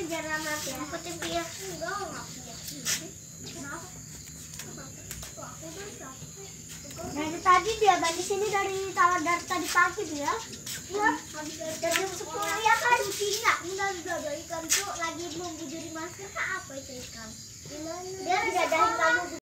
jangan mati. Aku TV ya. Enggak punya. Kenapa? Aku udah capek. Dari tadi dia di sini dari tadi pagi dia. Ya, habis dari jam 10 ya kan. Tidak, udah ikan tuh lagi membujuri masker. Apa itu ikan? Gimana? Dia tidak ada ikan.